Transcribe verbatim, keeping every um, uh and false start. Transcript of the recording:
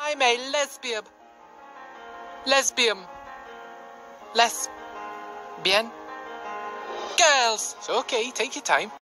I'm a lesbian. Lesbian. Lesbian. Girls. It's okay, take your time.